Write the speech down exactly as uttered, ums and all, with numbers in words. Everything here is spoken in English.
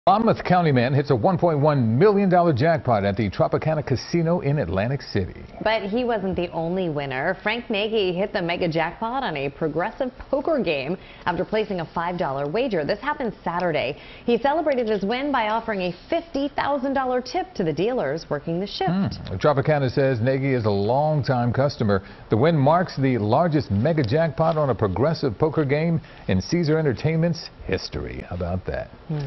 Monmouth County man hits a one point one million dollar jackpot at the Tropicana casino in Atlantic City. But he wasn't the only winner. Frank Nagy hit the mega jackpot on a progressive poker game after placing a five dollar wager. This happened Saturday. He celebrated his win by offering a fifty thousand dollar tip to the dealers working the shift. Hmm. Tropicana says Nagy is a longtime customer. The win marks the largest mega jackpot on a progressive poker game in Caesar Entertainment's history. How about that? Hmm.